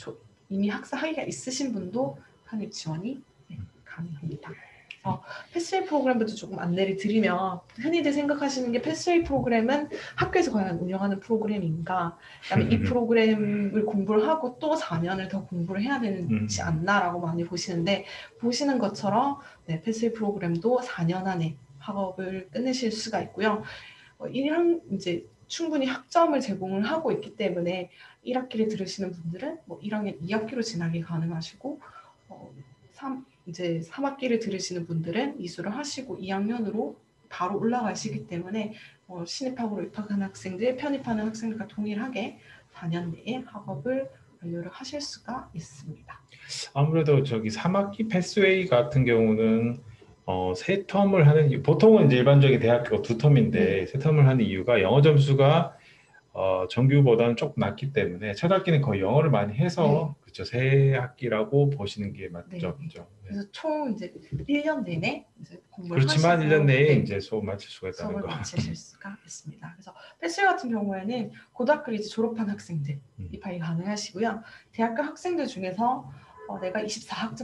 이미 학사 학위가 있으신 분도 편입 지원이 네, 가능합니다. 그래서 패스웨이 프로그램부터 조금 안내를 드리면 흔히들 생각하시는 게 패스웨이 프로그램은 학교에서 과연 운영하는 프로그램인가, 그다음에 이 프로그램을 공부를 하고 또 사 년을 더 공부를 해야 되지 않나라고 많이 보시는데 보시는 것처럼 네, 패스웨이 프로그램도 사 년 안에 학업을 끝내실 수가 있고요. 어, 일 학 이제 충분히 학점을 제공을 하고 있기 때문에 일 학기를 들으시는 분들은 뭐 일 학년 이 학기로 진학이 가능하시고 어, 삼, 이제 삼 학기를 들으시는 분들은 이수를 하시고 이 학년으로 바로 올라가시기 때문에 어, 신입학으로 입학한 학생들, 편입하는 학생들과 동일하게 사 년 내에 학업을 완료를 하실 수가 있습니다. 아무래도 저기 삼 학기 패스웨이 같은 경우는 어, 세 텀을 하는 이유, 보통은 이제 일반적인 대학교가 두 텀인데 네. 세 텀을 하는 이유가 영어 점수가 어, 정규보다는 조금 낮기 때문에 첫 학기는 거의 영어를 많이 해서 네. 그렇죠. 세 학기라고 보시는 게 맞죠. 네. 그렇죠. 그래서 총 이제 일 년 내내 이제 공부를 그렇지만 하시고 일 년 내에 네. 이제 수업 마칠 수가 있다는 수업을 거. 마치실 수가 있습니다. 그래서 패스웨이 같은 경우에는 고등학교를 이제 졸업한 학생들 음. 입학이 가능하시고요. 대학교 학생들 중에서 어, 내가 이십사 학점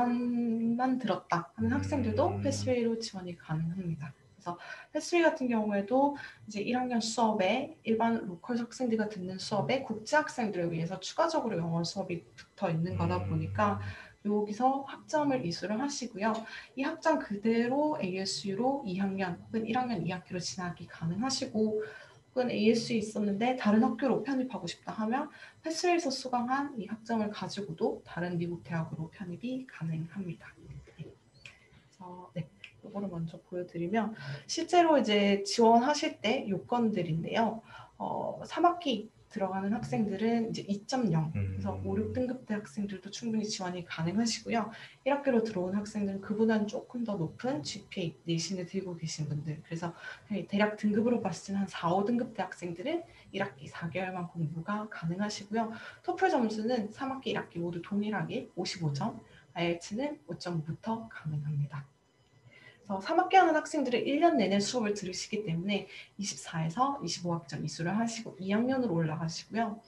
미만만 들었다 하는 학생들도 음. 패스웨이로 지원이 가능합니다. 그래서 패스웨이 같은 경우에도 이제 일 학년 수업에 일반 로컬 학생들과 듣는 수업에 국제 학생들을 위해서 추가적으로 영어 수업이 붙어 있는 거다 보니까 여기서 학점을 이수를 하시고요. 이 학점 그대로 에이에스유로 이 학년 혹은 일 학년 이 학기로 진학이 가능하시고 혹은 에이에스유 있었는데 다른 학교로 편입하고 싶다 하면 패스웨이에서 수강한 이 학점을 가지고도 다른 미국 대학으로 편입이 가능합니다. 네. 그래서 네, 이거를 먼저 보여드리면 실제로 이제 지원하실 때 요건들인데요. 어, 삼 학기 들어가는 학생들은 이제 이 점 영, 그래서 오, 육 등급대 학생들도 충분히 지원이 가능하시고요. 일 학기로 들어온 학생들은 그보다는 조금 더 높은 지피에이, 내신을 들고 계신 분들, 그래서 대략 등급으로 봤을 때는 한 사, 오 등급대 학생들은 일 학기 사 개월만 공부가 가능하시고요. 토플 점수는 삼 학기, 일 학기 모두 동일하게 오십오 점, 아이엘츠는 오 점 오부터 가능합니다. 그래서 삼 학기 하는 학생들은 일 년 내내 수업을 들으시기 때문에 이십사에서 이십오 학점 이수를 하시고 이 학년으로 올라가시고요.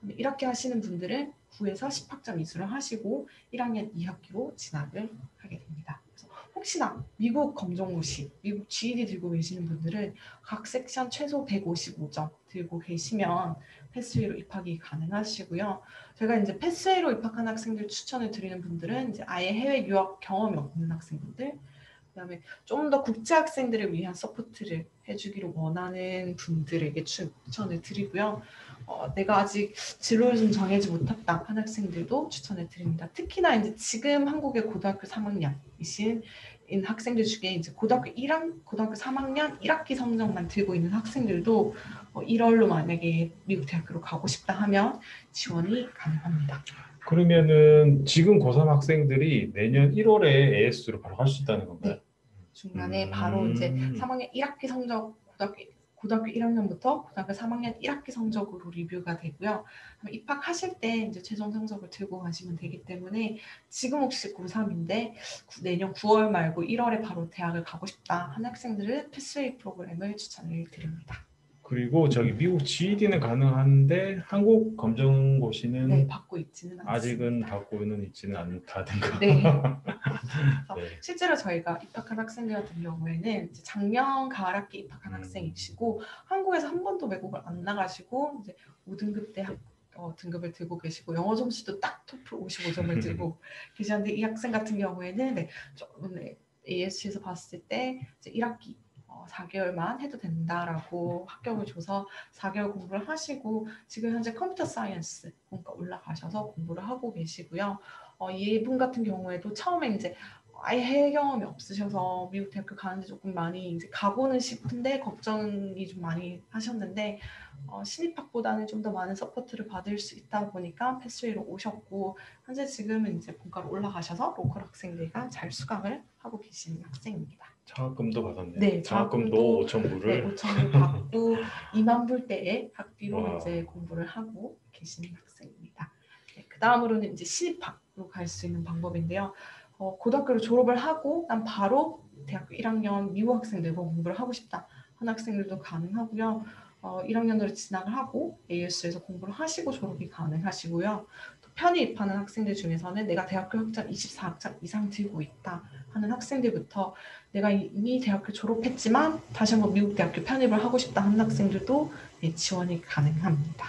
일 학기 하시는 분들은 구에서 십 학점 이수를 하시고 일 학년 이 학기로 진학을 하게 됩니다. 그래서 혹시나 미국 검정고시, 미국 지이디 들고 계시는 분들은 각 섹션 최소 백오십오 점 들고 계시면 패스웨이로 입학이 가능하시고요. 제가 이제 패스웨이로 입학한 학생들 추천을 드리는 분들은 이제 아예 해외 유학 경험이 없는 학생분들, 그다음에 좀 더 국제 학생들을 위한 서포트를 해주기를 원하는 분들에게 추천을 드리고요. 어, 내가 아직 진로를 좀 정하지 못했다 한 학생들도 추천을 드립니다. 특히나 이제 지금 한국의 고등학교 삼 학년이신 학생들 중에 이제 고등학교 일 학년, 고등학교 삼 학년 일 학기 성적만 들고 있는 학생들도 어, 일월로 만약에 미국 대학교로 가고 싶다 하면 지원이 가능합니다. 그러면은 지금 고삼 학생들이 내년 일월에 에이에스로 바로 갈 수 있다는 건가요? 네. 중간에 음... 바로 이제 삼 학년 일 학기 성적, 고등학교, 고등학교 일 학년부터 고등학교 삼 학년 일 학기 성적으로 리뷰가 되고요. 입학하실 때 이제 최종 성적을 들고 가시면 되기 때문에 지금 혹시 고삼인데 내년 구월 말고 일월에 바로 대학을 가고 싶다 한 학생들은 패스웨이 프로그램을 추천을 드립니다. 그리고 저기 미국 지이디는 가능한데 한국 검정고시는 네, 받고 있지는 않습니다. 아직은 받고는 있지는 않다든가. 네. 네. 실제로 저희가 입학한 학생들 같은 경우에는 이제 작년 가을 학기 입학한 음. 학생이시고 한국에서 한 번도 외국을 안 나가시고 이제 오 등급 대 학, 어, 등급을 들고 계시고 영어 점수도 딱 토플 오십오 점을 들고 계셨는데 이 학생 같은 경우에는 네, 저, 네, 에이에스에서 봤을 때 이제 일 학기 사 개월만 해도 된다라고 합격을 줘서 사 개월 공부를 하시고 지금 현재 컴퓨터 사이언스 공과 올라가셔서 공부를 하고 계시고요. 어, 이분 같은 경우에도 처음에 이제 아예 해외 경험이 없으셔서 미국 대학교 가는데 조금 많이 이제 가고는 싶은데 걱정이 좀 많이 하셨는데 어, 신입학보다는 좀 더 많은 서포트를 받을 수 있다 보니까 패스웨이로 오셨고 현재 지금은 이제 본과로 올라가셔서 로컬 학생들과 잘 수강을 하고 계시는 학생입니다. 장학금도 받았네요. 네, 장학금도 오천 불을. 네, 오천 불 받고 이만 불대의 학비로 와. 이제 공부를 하고 계시는 학생입니다. 네, 그 다음으로는 이제 신입학으로 갈 수 있는 방법인데요. 어, 고등학교를 졸업을 하고 난 바로 대학교 일 학년 미국 학생들과 공부를 하고 싶다 하는 학생들도 가능하고요. 어, 일 학년으로 진학을 하고 에이에스에서 공부를 하시고 졸업이 가능하시고요. 또 편입하는 학생들 중에서는 내가 대학교 학점 이십사 학점 이상 들고 있다 하는 학생들부터 내가 이미 대학교 졸업했지만 다시 한번 미국 대학교 편입을 하고 싶다 하는 학생들도 네, 지원이 가능합니다.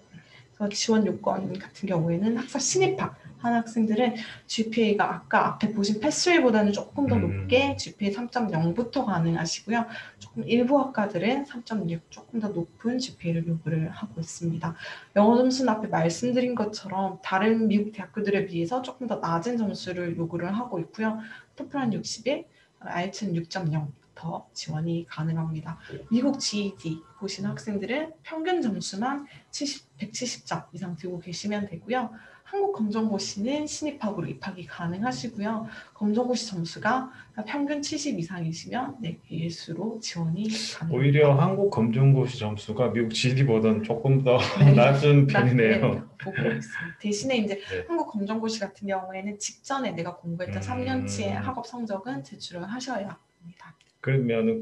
그래서 지원 요건 같은 경우에는 학사 신입학 한 학생들은 지피에이가 아까 앞에 보신 패스웨이보다는 조금 더 높게 지피에이 삼 점 영부터 가능하시고요. 조금 일부 학과들은 삼 점 육 조금 더 높은 지피에이를 요구를 하고 있습니다. 영어 점수는 앞에 말씀드린 것처럼 다른 미국 대학교들에 비해서 조금 더 낮은 점수를 요구를 하고 있고요. 토플 한 육십일, 아이엘츠는 육 점 영부터 지원이 가능합니다. 미국 지이디 보시는 학생들은 평균 점수만 칠십, 백칠십 점 이상 들고 계시면 되고요. 한국 검정고시는 신입학으로 입학이 가능하시고요. 검정고시 점수가 평균 칠십 이상이시면 네, 에이에스로 지원이 가능합니다. 오히려 한국 검정고시 점수가 미국 지이디보다는 조금 더 네. 낮은 편이네요. 네, 보고 있습니다. 대신에 이제 네. 한국 검정고시 같은 경우에는 직전에 내가 공부했던 음... 삼 년치의 학업 성적은 제출을 하셔야 합니다. 그러면은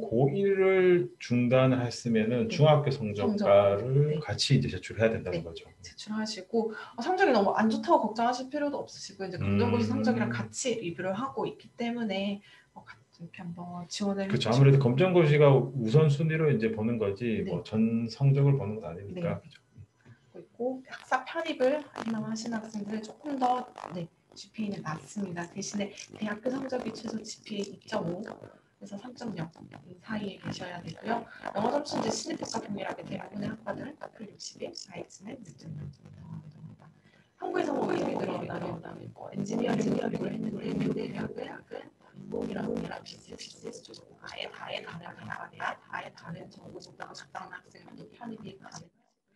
고일을 중단했으면은 네. 중학교 성적과를 성적. 네. 같이 이제 제출해야 된다는 네. 거죠. 제출하시고 어, 성적이 너무 안 좋다고 걱정하실 필요도 없으시고 이제 검정고시 음... 성적이랑 같이 리뷰를 하고 있기 때문에 어, 이렇게 한번 지원을. 그렇죠. 아무래도 검정고시가 우선 순위로 이제 보는 거지 네. 뭐 전 성적을 보는 건 아니니까. 네. 그렇죠. 그리고 학사 편입을 희망하시는 학생들은 조금 더 네, 지피에이는 낮습니다. 대신에 대학교 성적이 최소 지피에이 이 점 오 그래서 삼 점 영 사이에 계셔야 되고요. 영어 점수 이제 신입학과 동일하게 대부분의 학과들은 토플 육십일, 아이엘츠는 육 점 영 정도입니다. 한국에서 뭐 예를 들어 뭐 엔지니어 엔지니어링을 했는데 미국의 대학은 공이랑 공이랑 비즈니스 쪽 아예 다른 나라가 돼야 아예 다른 정보 적당한 적당한 학생들도 편입이 가능하고요.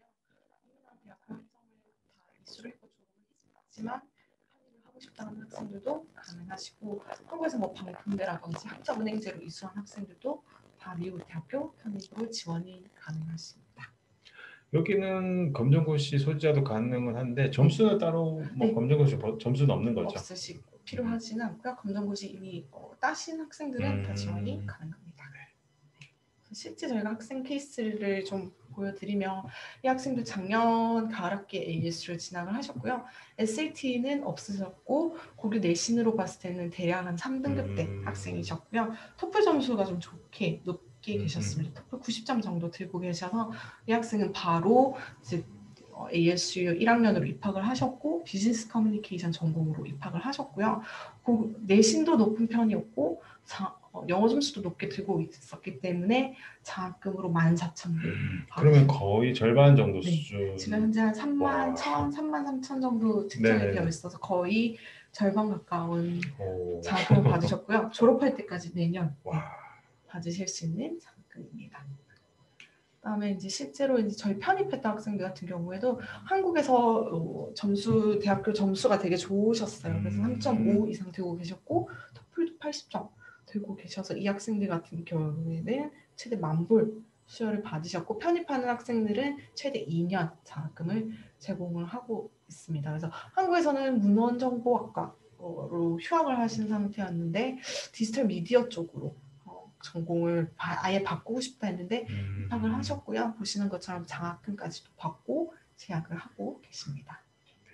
대학 학점을 다 이수를 했고 졸업을 했지만 하고 싶다는 학생들도 가능하시고 한국에서 뭐 방통대라든지 학점은행제로 이수한 학생들도 다 미국 대학교 편입으로 지원이 가능하십니다. 여기는 검정고시 소지자도 가능은 한데 점수는 따로 뭐 네. 검정고시 점수는 없는 거죠? 없으시고 필요하지는 않고요. 검정고시 이미 어, 따신 학생들은 음... 다 지원이 가능합니다. 네. 실제 저희가 학생 케이스를 좀 보여드리면 이 학생도 작년 가을학기에 에이에스를 진학을 하셨고요. 에스에이티는 없으셨고 고교 내신으로 봤을 때는 대략 한 삼 등급대 음. 학생이셨고요. 토플 점수가 좀 좋게 높게 음, 계셨습니다. 토플 구십 점 정도 들고 계셔서 이 학생은 바로 이제 에이에스유 일 학년으로 입학을 하셨고 비즈니스 커뮤니케이션 전공으로 입학을 하셨고요. 고, 내신도 높은 편이었고 자, 어, 영어 점수도 높게 들고 있었기 때문에 장학금으로 만 사천 불 음, 그러면 받으셨고 거의 절반 정도 네, 수준. 지금 현재 한 삼만 와. 천, 삼만 삼천 정도 책정이 되어 네네네. 있어서 거의 절반 가까운 오. 장학금을 받으셨고요. 졸업할 때까지 매년 네, 와. 받으실 수 있는 장학금입니다. 그다음에 이제 실제로 이제 저희 편입했던 학생들 같은 경우에도 한국에서 어, 점수 대학교 점수가 되게 좋으셨어요. 그래서 삼 점 오 이상 들고 계셨고 토플도 팔십 점 들고 계셔서 이 학생들 같은 경우에는 최대 만 불 수여를 받으셨고 편입하는 학생들은 최대 이 년 장학금을 제공을 하고 있습니다. 그래서 한국에서는 문헌정보학과로 휴학을 하신 상태였는데 디지털 미디어 쪽으로 전공을 아예 바꾸고 싶다 했는데 음. 입학을 하셨고요. 보시는 것처럼 장학금까지도 받고 재학을 하고 계십니다.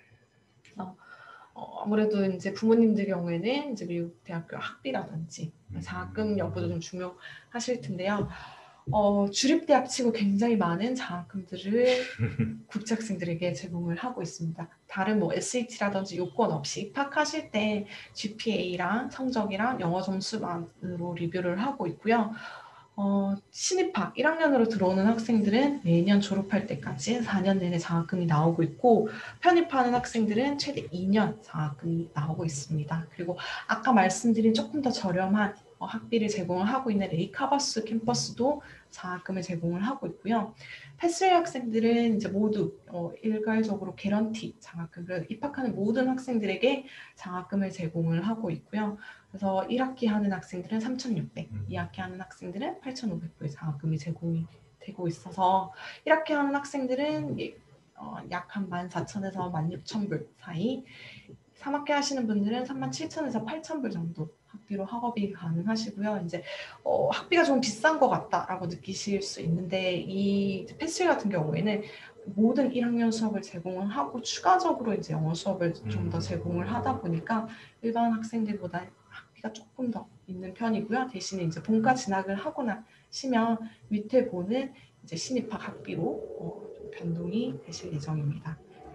그래서 어, 아무래도 이제 부모님들 경우에는 이제 미국 대학교 학비라든지 장학금 여부도 좀 중요하실 텐데요. 어, 주립대학치고 굉장히 많은 장학금들을 국제 학생들에게 제공을 하고 있습니다. 다른 뭐 에스에이티라든지 요건 없이 입학하실 때 지피에이랑 성적이랑 영어 점수만으로 리뷰를 하고 있고요. 어, 신입학 일 학년으로 들어오는 학생들은 매년 졸업할 때까지 사 년 내내 장학금이 나오고 있고 편입하는 학생들은 최대 이 년 장학금이 나오고 있습니다. 그리고 아까 말씀드린 조금 더 저렴한 어, 학비를 제공을 하고 있는 레이카버스 캠퍼스도 장학금을 제공을 하고 있고요. 패스웨이 학생들은 이제 모두 어, 일괄적으로 개런티 장학금을 입학하는 모든 학생들에게 장학금을 제공을 하고 있고요. 그래서 일 학기 하는 학생들은 삼천육백, 이 학기 하는 학생들은 팔천오백 불 장학금이 제공이 되고 있어서 일 학기 하는 학생들은 어, 약 한 만 사천에서 만 육천 불 사이, 삼 학기 하시는 분들은 삼만 칠천에서 팔천 불 정도 학비로 학업이 가능하시고요. 이제 어, 학비가 좀 비싼 것 같다라고 느끼실 수 있는데 이 패스웨이 같은 경우에는 모든 일 학년 수업을 제공을 하고 추가적으로 이제 영어 수업을 좀 더 제공을 하다 보니까 일반 학생들보다 학비가 조금 더 있는 편이고요. 대신에 이제 본과 진학을 하고 나시면 밑에 보는 이제 신입학 학비로 어, 변동이 되실 예정입니다.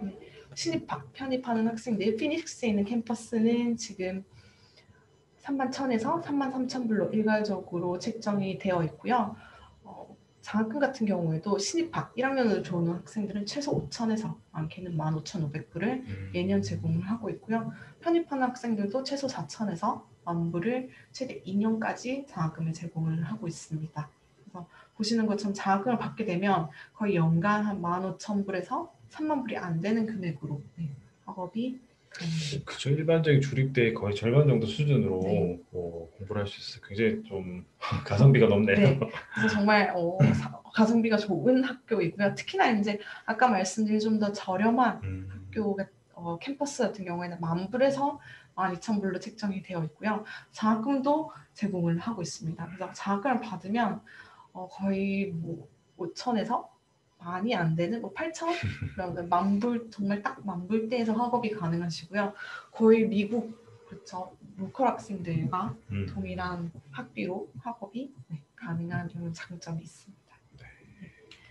신입학, 편입하는 학생들, 피닉스에 있는 캠퍼스는 지금 삼만 천에서 삼만 삼천 불로 일괄적으로 책정이 되어 있고요. 어, 장학금 같은 경우에도 신입학 일 학년으로 들어오는 학생들은 최소 오천에서 많게는 만 오천오백 불을 매년 제공을 하고 있고요. 편입하는 학생들도 최소 사천에서 만 불을 최대 이 년까지 장학금을 제공을 하고 있습니다. 그래서 보시는 것처럼 장학금을 받게 되면 거의 연간 한 만 오천 불에서 삼만 불이 안 되는 금액으로 네, 학업이 가능합니다. 그죠. 일반적인 주립대의 거의 절반 정도 수준으로 네. 뭐 공부를 할 수 있어요. 굉장히 좀 가성비가 높네요. 네. 그래서 정말 어, 사, 가성비가 좋은 학교이고요. 특히나 이제 아까 말씀드린 좀 더 저렴한 음. 학교 어, 캠퍼스 같은 경우에는 만 불에서 만 이천 불로 책정이 되어 있고요. 장학금도 제공을 하고 있습니다. 그래서 장학금을 받으면 어, 거의 뭐 오천에서 만이 안 되는 뭐 팔천 그러면 만불 정말 딱 만불대에서 학업이 가능하시고요. 거의 미국 그렇죠 로컬 학생들과 음. 동일한 학비로 학업이 네, 가능한 이런 장점이 있습니다. 네.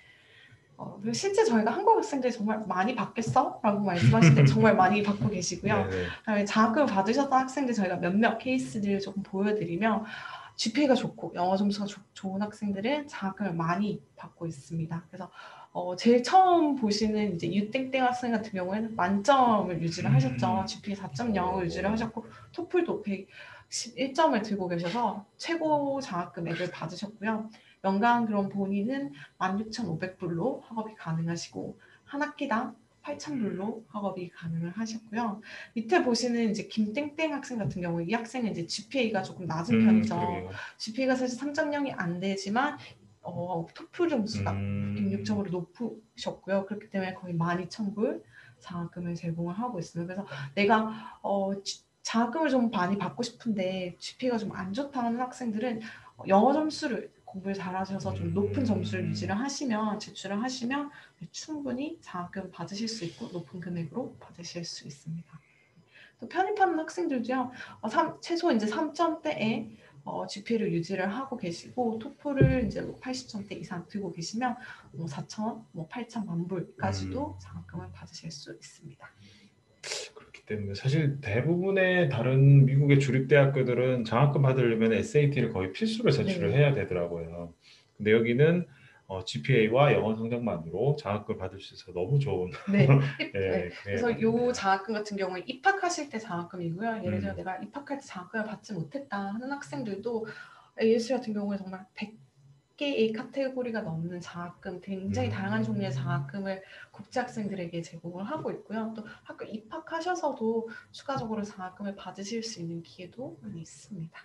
어, 그리고 실제 저희가 한국 학생들이 정말 많이 받겠어? 라고 말씀하시는데 정말 많이 받고 계시고요. 그다음에 장학금을 받으셨던 학생들 저희가 몇몇 케이스들을 조금 보여드리면 지피에이가 좋고 영어 점수가 조, 좋은 학생들은 장학금을 많이 받고 있습니다. 그래서 어, 제일 처음 보시는 이제 유땡땡 학생 같은 경우에는 만점을 유지를 하셨죠. 지피에이 사 점 영을 유지를 하셨고 토플도 백십일 점을 들고 계셔서 최고 장학금액을 받으셨고요. 연간 그럼 본인은 만 육천오백 불로 학업이 가능하시고 한 학기당 팔천 불로 학업이 가능을 하셨고요. 밑에 보시는 이제 김땡땡 학생 같은 경우에 이 학생은 이제 지피에이가 조금 낮은 음, 편이죠. 그러게요. 지피에이가 사실 삼 점 영이 안 되지만 어, 토플 점수가 음. 백육 점으로 높으셨고요. 그렇기 때문에 거의 만 이천 불 장학금을 제공을 하고 있습니다. 그래서 내가 어, 장학금을 좀 많이 받고 싶은데 지피에이가 좀 안 좋다는 학생들은 영어 점수를 공부를 잘하셔서 좀 높은 점수를 유지를 하시면 제출을 하시면 충분히 장학금 받으실 수 있고 높은 금액으로 받으실 수 있습니다. 또 편입하는 학생들도요, 어, 삼, 최소 이제 삼 점대에 어, 지피에이를 유지를 하고 계시고 토플을 이제 뭐 팔십 점대 이상 들고 계시면 뭐 사천, 뭐 팔천만 불까지도 음. 장학금을 받으실 수 있습니다. 그렇기 때문에 사실 대부분의 다른 미국의 주립대학교들은 장학금 받으려면 에스에이티를 거의 필수로 제출을 네. 해야 되더라고요. 근데 여기는 어, 지피에이와 영어 성적만으로 장학금 받을 수 있어서 너무 좋은 네. 네. 예, 그래서 기회가 요 됐네요. 장학금 같은 경우에 입학하실 때 장학금이고요. 예를 들어 음. 내가 입학할 때 장학금을 받지 못했다 하는 학생들도 에이에스유 같은 경우에 정말 백 개의 카테고리가 넘는 장학금, 굉장히 다양한 종류의 장학금을 국제 학생들에게 제공을 하고 있고요. 또 학교 입학하셔서도 추가적으로 장학금을 받으실 수 있는 기회도 많이 있습니다.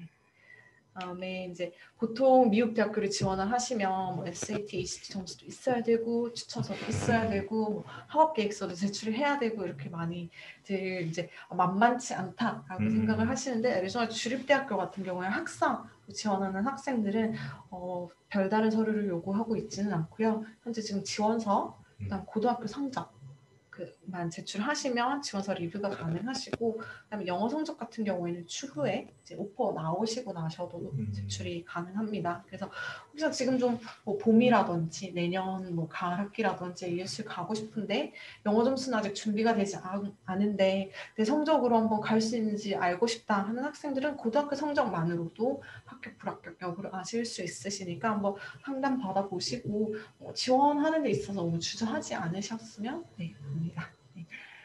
다음에 이제 보통 미국 대학교를 지원을 하시면 뭐 에스에이티, 에이씨티 점수도 있어야 되고 추천서도 있어야 되고 뭐 학업 계획서도 제출을 해야 되고 이렇게 많이들 이제 만만치 않다라고 음. 생각을 하시는데 애리조나 주립대학교 같은 경우에 학사 지원하는 학생들은 어, 별다른 서류를 요구하고 있지는 않고요. 현재 지금 지원서, 그다음 고등학교 성적 만 제출하시면 지원서 리뷰가 가능하시고 그다음에 영어 성적 같은 경우에는 추후에 이제 오퍼 나오시고 나셔도 음. 제출이 가능합니다. 그래서 혹시 지금 좀뭐 봄이라든지 내년 뭐 가을 학기라든지 에이에스유 가고 싶은데 영어 점수는 아직 준비가 되지 않은데 내 성적으로 한번 갈 수 있는지 알고 싶다 하는 학생들은 고등학교 성적만으로도 합격 불합격 여부를 아실 수 있으시니까 한번 상담 받아보시고 어, 지원하는 데 있어서 너무 주저하지 않으셨으면 네, 합니다. 네.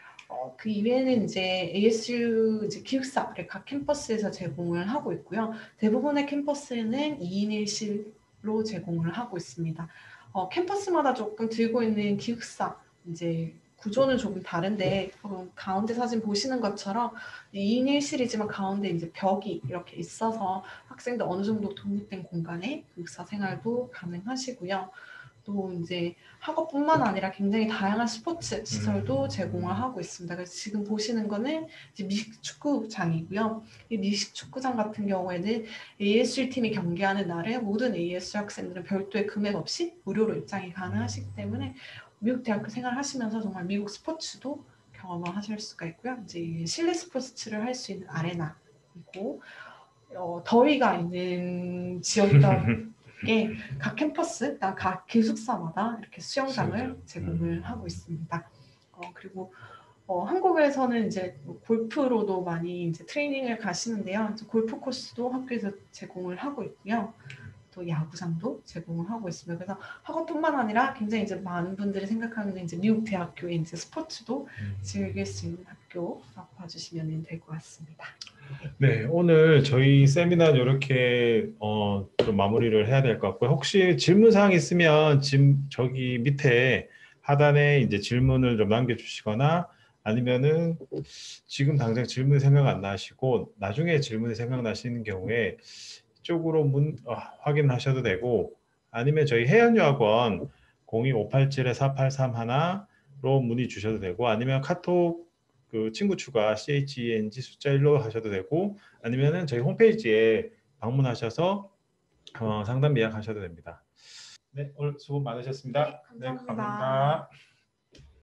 어, 그 이외에는 이제 에이에스유 이제 기숙사를 각 캠퍼스에서 제공을 하고 있고요. 대부분의 캠퍼스에는 이 인 일 실로 제공을 하고 있습니다. 어, 캠퍼스마다 조금 들고 있는 기숙사 이제 구조는 조금 다른데 어, 가운데 사진 보시는 것처럼 이 인 일 실이지만 가운데 이제 벽이 이렇게 있어서 학생들 어느 정도 독립된 공간에 기숙사 생활도 가능하시고요. 또 이제 학업뿐만 아니라 굉장히 다양한 스포츠 시설도 음. 제공을 하고 있습니다. 그래서 지금 보시는 거는 이제 미식 축구장이고요. 이 미식 축구장 같은 경우에는 에이에스유 팀이 경기하는 날에 모든 에이에스유 학생들은 별도의 금액 없이 무료로 입장이 가능하시기 때문에 미국 대학교 생활하시면서 정말 미국 스포츠도 경험을 하실 수가 있고요. 이제 실내 스포츠를 할 수 있는 아레나이고 어, 더위가 있는 지역이다. 각 캠퍼스, 각 기숙사마다 이렇게 수영장을 수영장. 제공을 음. 하고 있습니다. 어, 그리고 어, 한국에서는 이제 골프로도 많이 이제 트레이닝을 가시는데요. 이제 골프 코스도 학교에서 제공을 하고 있고요. 또 야구장도 제공을 하고 있습니다. 그래서 학업뿐만 아니라 굉장히 이제 많은 분들이 생각하는 이제 미국 대학교의 이제 스포츠도 음. 즐길 수 있는 학교라고 봐주시면 될 것 같습니다. 네, 오늘 저희 세미나 이렇게 어, 좀 마무리를 해야 될 것 같고요. 혹시 질문 사항 있으면 지금 저기 밑에 하단에 이제 질문을 좀 남겨주시거나 아니면은 지금 당장 질문이 생각 안 나시고 나중에 질문이 생각나시는 경우에 이쪽으로 문 어, 확인하셔도 되고 아니면 저희 해연유학원 공이오팔칠 사팔삼일로 문의 주셔도 되고 아니면 카톡 그 친구 추가 cheng 숫자 일로 하셔도 되고 아니면은 저희 홈페이지에 방문하셔서 어, 상담 예약하셔도 됩니다. 네, 오늘 수고 많으셨습니다. 네, 네, 감사합니다. 감사합니다.